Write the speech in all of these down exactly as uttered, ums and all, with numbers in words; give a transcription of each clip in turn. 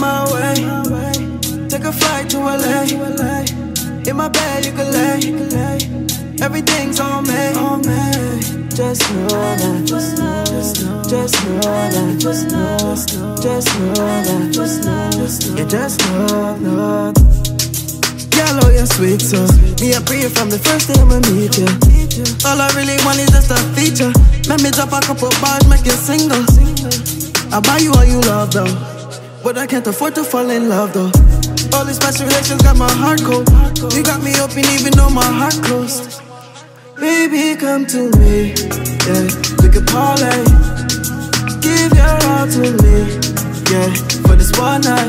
my way. Take a flight to L A. In my bed you can lay. Everything's on me. Just know that. Just know that. Just know that. Just know that. Just know. You just know, know. Yellow, you're sweet, so me a pree from the first day I'ma meet you. All I really want is just a feature. Let me drop a couple bars, make you single. I buy you all you love though, but I can't afford to fall in love though. All these past relations got my heart cold. You got me open even though my heart closed. Baby, come to me, yeah, we could parlay. Give your all to me, yeah, for this one night.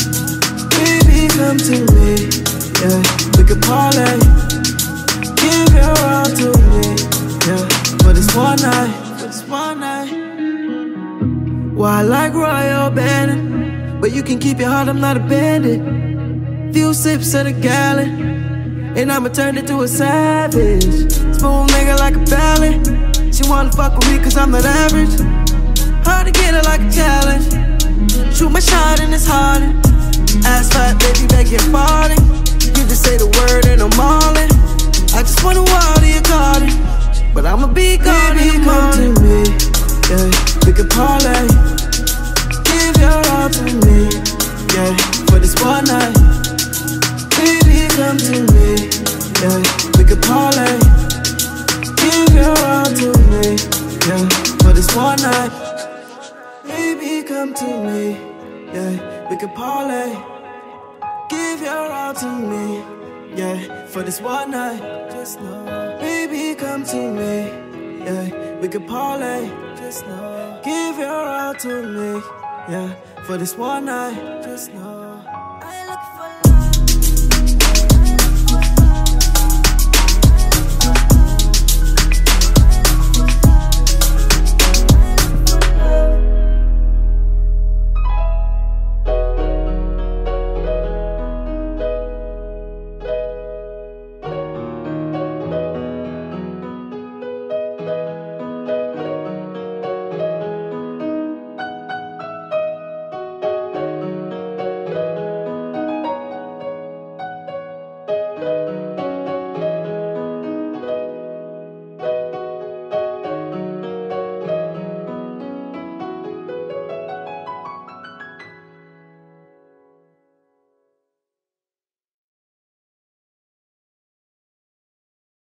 Baby, come to me, yeah, we could parlay. Give your all to me, yeah, for this one night, for this one night. Well, I like royal bandit, but you can keep your heart, I'm not a bandit. Few sips of the gallon, and I'ma turn it to a savage. Spoon nigga like a ballad. She wanna fuck with me cause I'm not average. Hard to get her like a challenge. Shoot my shot and it's harder. Ass fat, baby, beg your pardon. You just say the word and I'm all in. I just wanna water your garden, but I'ma be gone in the morning. Come to me, yeah, we can parlay. Give your all to me, yeah, for this one night. Baby, come to me, yeah, we can parlay. Give your all to me, yeah, for this one night. Baby, come to me, yeah, we can parlay. Give your all to me, yeah, for this one night. Just know, baby, come to me, yeah, we can parlay. Just know, give your all to me, yeah, for this one night. Just know.